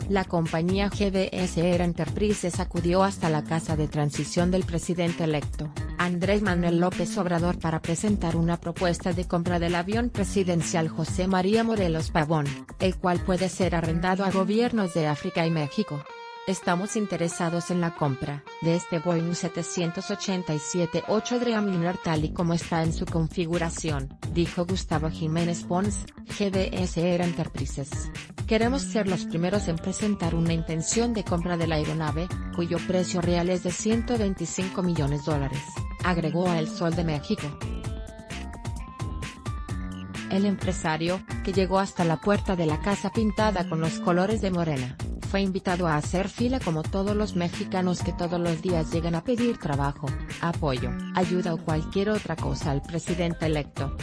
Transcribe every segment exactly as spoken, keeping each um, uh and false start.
La compañía G D S Air Enterprises acudió hasta la casa de transición del presidente electo, Andrés Manuel López Obrador, para presentar una propuesta de compra del avión presidencial José María Morelos Pavón, el cual puede ser arrendado a gobiernos de África y México. Estamos interesados en la compra de este Boeing setecientos ochenta y siete ocho Dreamliner tal y como está en su configuración, dijo Gustavo Jiménez Pons, G D S Air Enterprises. Queremos ser los primeros en presentar una intención de compra de la aeronave, cuyo precio real es de ciento veinticinco millones de dólares, agregó a El Sol de México. El empresario, que llegó hasta la puerta de la casa pintada con los colores de Morena, fue invitado a hacer fila como todos los mexicanos que todos los días llegan a pedir trabajo, apoyo, ayuda o cualquier otra cosa al presidente electo.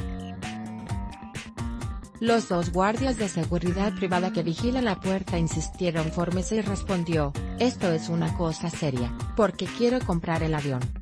Los dos guardias de seguridad privada que vigilan la puerta insistieron. Fórmese y respondió: esto es una cosa seria, porque quiero comprar el avión.